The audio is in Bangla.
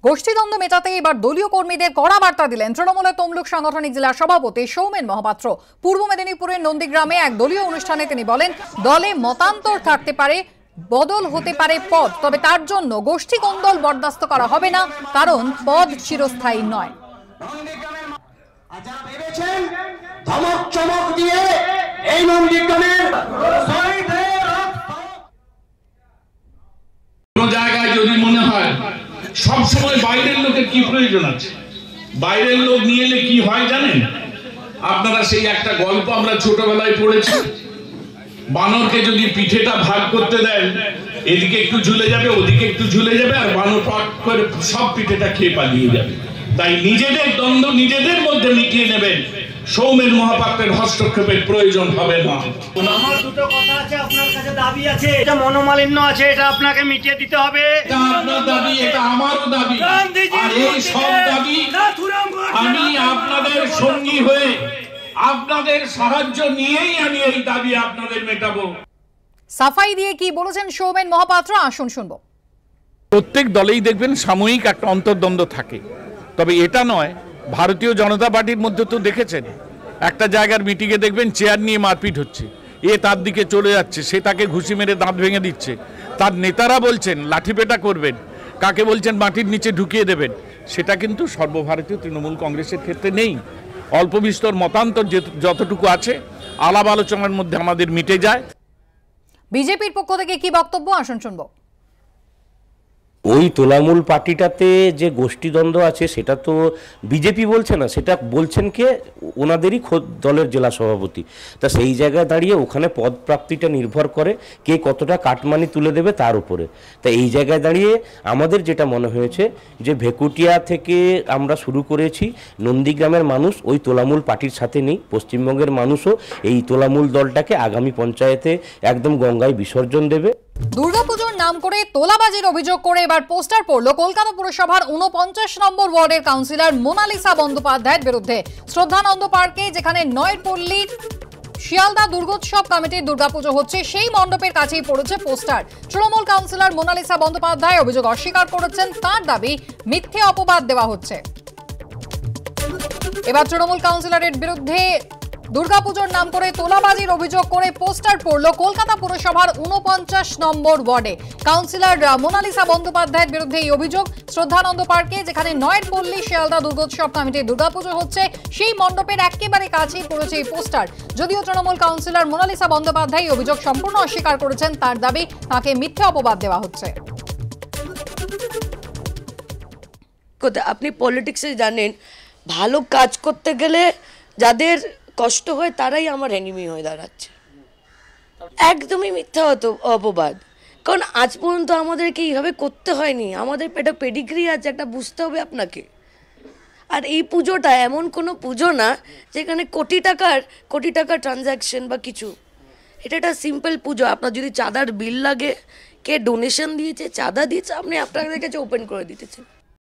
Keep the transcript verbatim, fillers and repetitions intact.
গোষ্ঠীদ্বন্দ্ব মেটাতে এবার দলীয় কর্মীদের কড়া বার্তা দিলেন তৃণমূলের তমলুক সাংগঠনিক জেলা সভাপতি সৌমেন মহাপাত্র। পূর্ব মেদিনীপুরের নন্দীগ্রামে এক দলীয় অনুষ্ঠানে তিনি বলেন, দলে মতান্তর থাকতে পারে, বদল হতে পারে পদ, তবে তার জন্য গোষ্ঠী কোন্দল বরদাস্ত করা হবে না, কারণ পদ চিরস্থায়ী নয়। ধমক চমক দিয়ে এই নন্দীগ্রামের কোন জায়গায় যদি মনে হয় সবসময় বাইরের লোকের কি প্রয়োজন আছে, বাইরের লোক নিয়ে এলে কি হয় জানেন আপনারা? সেই একটা গল্প আমরা ছোটবেলায় পড়েছি, বানরকে যদি পিঠেটা ভাগ করতে দেন, এদিকে একটু ঝুলে যাবে, ওদিকে একটু ঝুলে যাবে, আর বানর পাক করে সব পিঠেটা খেয়ে পালিয়ে যাবে। তাই নিজেদের দ্বন্দ্ব নিজেদের মধ্যে মিটিয়ে নেবেন, সৌমেন মহাপাত্রের হস্তক্ষেপের প্রয়োজন হবে না। আমার দুটো কথা আছে, আপনার কাছে দাবি আছে, এটা মনোমালিন্য আছে, এটা আপনাকে মিটিয়ে দিতে হবে। এটা আপনার দাবি, এটা আমারও দাবি, আর এই সব দাবি আমি আপনাদের সঙ্গী হয়ে আপনাদের সাহায্য নিয়েই আমি এই দাবি আপনাদের মেটাবো। সাফাই দিয়ে কি বলেছেন সৌমেন মহাপাত্র, আসুন শুনবো। প্রত্যেক দলেই দেখবেন সাময়িক একটা অন্তর্দ্বন্দ্ব থাকে, তবে এটা নয়। ভারতীয় জনতা পার্টির মধ্যে তো দেখেছেন, একটা জায়গার মিটিংয়ে দেখবেন চেয়ার নিয়ে মারপিট হচ্ছে, এ তার দিকে চলে যাচ্ছে, সে তাকে ঘুষি মেরে দাঁত ভেঙে দিচ্ছে, তার নেতারা বলছেন লাঠিপেটা করবেন, কাকে বলছেন মাটির নিচে ঢুকিয়ে দেবেন। সেটা কিন্তু সর্বভারতীয় তৃণমূল কংগ্রেসের ক্ষেত্রে নেই। অল্প বিস্তর মতান্তর যতটুকু আছে আলাপ আলোচনার মধ্যে আমাদের মিটে যায়। বিজেপির পক্ষ থেকে কি বক্তব্য, আসুন শুনবো। ওই তোলামূল পার্টিটাতে যে গোষ্ঠীদ্বন্দ্ব আছে সেটা তো বিজেপি বলছে না, সেটা বলছেন কে, ওনাদেরই খোদ দলের জেলা সভাপতি। তা সেই জায়গায় দাঁড়িয়ে ওখানে পদ প্রাপ্তিটা নির্ভর করে কে কতটা কাটমানি তুলে দেবে তার উপরে। তা এই জায়গায় দাঁড়িয়ে আমাদের যেটা মনে হয়েছে যে ভেকুটিয়া থেকে আমরা শুরু করেছি, নন্দীগ্রামের মানুষ ওই তোলামূল পার্টির সাথে নেই, পশ্চিমবঙ্গের মানুষও এই তোলামূল দলটাকে আগামী পঞ্চায়েতে একদম গঙ্গায় বিসর্জন দেবে। দুর্গাপুজোর নাম করে তোলাবাজির অভিযোগ করে এবার পোস্টার পড়ল কলকাতা পুরসভার উনপঞ্চাশ নম্বর ওয়ার্ডের কাউন্সিলর মোনালিসা বন্দ্যোপাধ্যায়ের বিরুদ্ধে। শ্রদ্ধানন্দ পার্কে, যেখানে নয়রপল্লী শিয়ালদা দুর্গোৎসব কমিটির দুর্গাপুজো হচ্ছে, সেই মণ্ডপের কাছেই পড়েছে পোস্টার। তৃণমূল কাউন্সিলর মোনালিসা বন্দ্যোপাধ্যায় অভিযোগ অস্বীকার করেছেন, তার দাবি মিথ্যে অপবাদ দেওয়া হচ্ছে। এবার তৃণমূল কাউন্সিলরের বিরুদ্ধে দুর্গাপুজোর নাম করে তোলাবাজির অভিযোগ করে পোস্টার পড়ল কলকাতা পুরসভার উনপঞ্চাশ নম্বর ওয়ার্ডে। কাউন্সিলর মোনালিসা বন্দ্যোপাধ্যায়ের বিরুদ্ধে এই অভিযোগ। শ্রদ্ধানন্দ পার্কে, যেখানে নয়রপল্লী শিয়ালদা দুর্গোৎসব কমিটির দুর্গাপুজো হচ্ছে, সেই মণ্ডপের একেবারে কাছেই পড়েছে এই পোস্টার। যদিও তৃণমূল কাউন্সিলর মোনালিসা বন্দ্যোপাধ্যায় অভিযোগ সম্পূর্ণ অস্বীকার করেছেন, তার দাবি তাকে মিথ্যে অপবাদ দেওয়া হচ্ছে। আপনি পলিটিক্সে জানেন, ভালো কাজ করতে গেলে যাদের কষ্ট হয় তারাই আমার এনিমি হয়ে দাঁড়াচ্ছে। একদমই মিথ্যা হতো অপবাদ, কারণ আজ পর্যন্ত আমাদেরকে এইভাবে করতে হয়নি। আমাদের একটা পেডিগ্রি আছে, একটা বুঝতে হবে আপনাকে। আর এই পুজোটা এমন কোনো পুজো না যেখানে কোটি টাকার কোটি টাকার ট্রানজ্যাকশন বা কিছু। এটা একটা সিম্পল পুজো। আপনার যদি চাঁদার বিল লাগে, কে ডোনেশন দিয়েছে, চাঁদা দিয়েছে, আপনি আপনাদের কাছে ওপেন করে দিতেছেন।